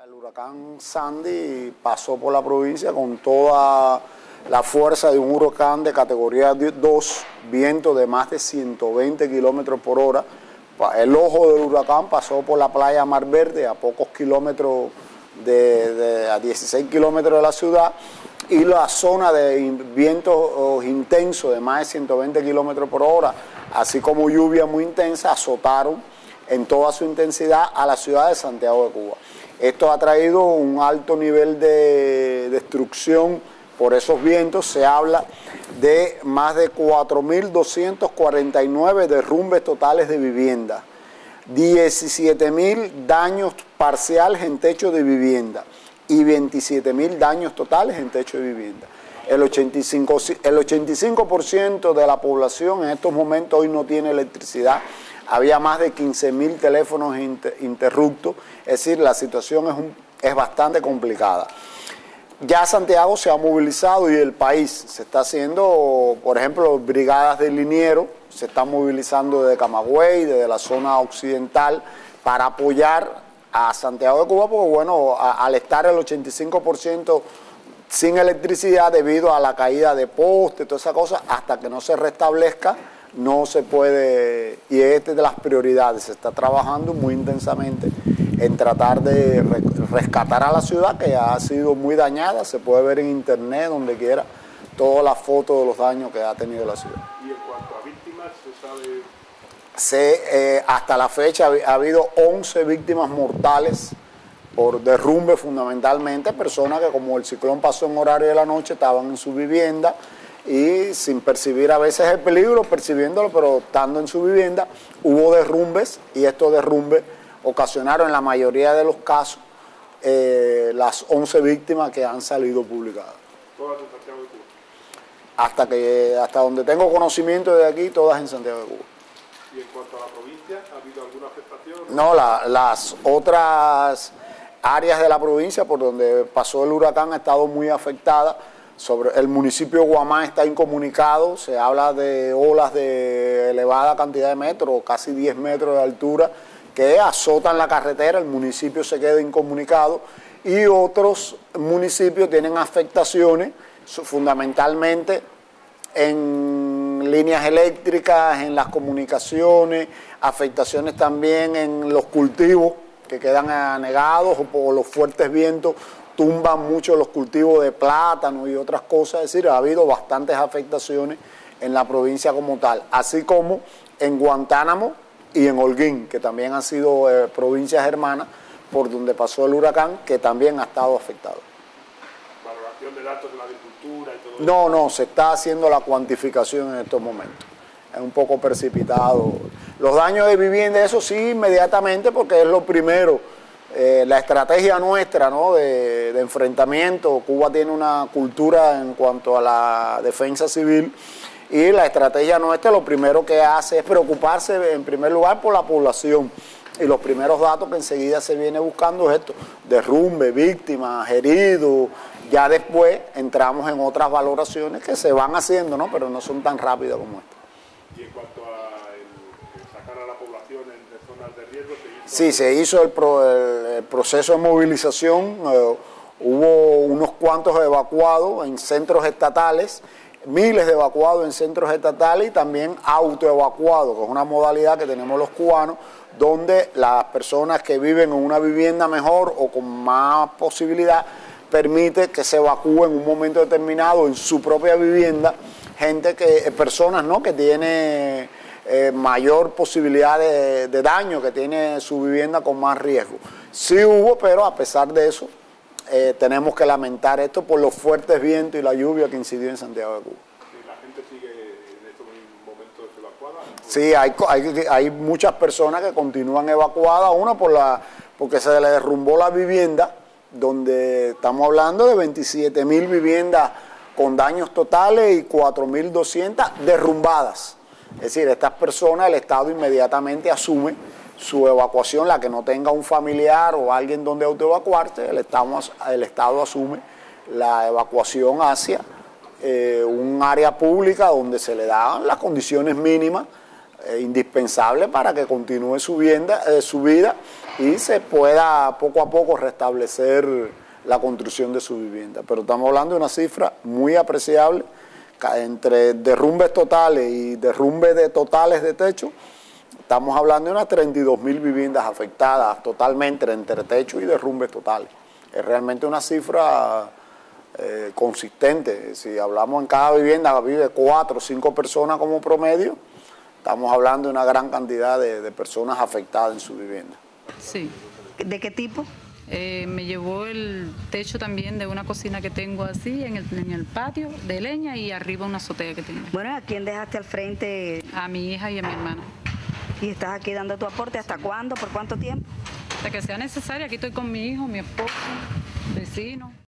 El huracán Sandy pasó por la provincia con toda la fuerza de un huracán de categoría 2, viento de más de 120 kilómetros por hora. El ojo del huracán pasó por la playa Mar Verde, a pocos kilómetros, a 16 kilómetros de la ciudad, y la zona de vientos intensos de más de 120 kilómetros por hora, así como lluvia muy intensa, azotaron en toda su intensidad a la ciudad de Santiago de Cuba. Esto ha traído un alto nivel de destrucción por esos vientos. Se habla de más de 4.249 derrumbes totales de vivienda, 17.000 daños parciales en techo de vivienda y 27.000 daños totales en techo de vivienda. El 85% de la población en estos momentos hoy no tiene electricidad. Había más de 15.000 teléfonos interruptos, es decir, la situación es bastante complicada. Ya Santiago se ha movilizado y el país se está haciendo, por ejemplo, brigadas de linieros, se están movilizando desde Camagüey, desde la zona occidental, para apoyar a Santiago de Cuba, porque bueno, al estar el 85% sin electricidad debido a la caída de postes, toda esa cosa, hasta que no se restablezca, no se puede, y es de las prioridades. Se está trabajando muy intensamente en tratar de rescatar a la ciudad, que ha sido muy dañada. Se puede ver en internet, donde quiera, todas las fotos de los daños que ha tenido la ciudad. ¿Y en cuanto a víctimas, se sabe? Hasta la fecha ha habido 11 víctimas mortales por derrumbe, fundamentalmente personas que, como el ciclón pasó en horario de la noche, estaban en su vivienda y sin percibir a veces el peligro, percibiéndolo, pero estando en su vivienda, hubo derrumbes, y estos derrumbes ocasionaron en la mayoría de los casos las 11 víctimas que han salido publicadas. ¿Todas en Santiago de Cuba? Hasta donde tengo conocimiento de aquí, todas en Santiago de Cuba. ¿Y en cuanto a la provincia, ha habido alguna afectación? No, las otras áreas de la provincia por donde pasó el huracán han estado muy afectadas. Sobre el municipio de Guamá está incomunicado, se habla de olas de elevada cantidad de metros, casi 10 metros de altura, que azotan la carretera. El municipio se queda incomunicado, y otros municipios tienen afectaciones, fundamentalmente en líneas eléctricas, en las comunicaciones, afectaciones también en los cultivos que quedan anegados, o por los fuertes vientos tumban mucho los cultivos de plátano y otras cosas. Es decir, ha habido bastantes afectaciones en la provincia como tal, así como en Guantánamo y en Holguín, que también han sido provincias hermanas por donde pasó el huracán, que también ha estado afectado. ¿Valoración de datos de la agricultura y todo eso? No, se está haciendo la cuantificación en estos momentos. Es un poco precipitado. Los daños de vivienda, eso sí, inmediatamente, porque es lo primero. La estrategia nuestra, ¿no?, de enfrentamiento. Cuba tiene una cultura en cuanto a la defensa civil, y la estrategia nuestra lo primero que hace es preocuparse en primer lugar por la población, y los primeros datos que enseguida se viene buscando es esto: derrumbe, víctimas, heridos. Ya después entramos en otras valoraciones que se van haciendo, ¿no?, pero no son tan rápidas como esta. ¿Y en cuanto a sacar a la población de zonas de riesgo, se hizo? Sí, se hizo el proceso de movilización. Hubo unos cuantos evacuados en centros estatales, miles de evacuados en centros estatales, y también autoevacuados, que es una modalidad que tenemos los cubanos, donde las personas que viven en una vivienda mejor o con más posibilidad permite que se evacúen en un momento determinado en su propia vivienda personas, ¿no?, que tienen mayor posibilidad de daño, que tiene su vivienda con más riesgo. Sí hubo, pero a pesar de eso, tenemos que lamentar esto por los fuertes vientos y la lluvia que incidió en Santiago de Cuba. ¿Y la gente sigue en estos momentos evacuada? Sí, hay muchas personas que continúan evacuadas, una porque se le derrumbó la vivienda, donde estamos hablando de 27.000 viviendas con daños totales y 4.200 derrumbadas. Es decir, estas personas, el Estado inmediatamente asume su evacuación. La que no tenga un familiar o alguien donde autoevacuarse, el Estado asume la evacuación hacia un área pública donde se le dan las condiciones mínimas indispensable para que continúe su vida y se pueda poco a poco restablecer la construcción de su vivienda. Pero estamos hablando de una cifra muy apreciable, entre derrumbes totales y derrumbes totales de techo. Estamos hablando de unas 32.000 viviendas afectadas totalmente entre techo y derrumbes totales. Es realmente una cifra consistente. Si hablamos en cada vivienda vive 4 o 5 personas como promedio, estamos hablando de una gran cantidad de personas afectadas en su vivienda. Sí. ¿De qué tipo? Me llevó el techo también de una cocina que tengo así en el patio de leña y arriba una azotea que tengo. Bueno, ¿a quién dejaste al frente? A mi hija y a mi hermana. ¿Y estás aquí dando tu aporte? ¿Hasta cuándo? ¿Por cuánto tiempo? Hasta que sea necesario. Aquí estoy con mi hijo, mi esposo, vecino.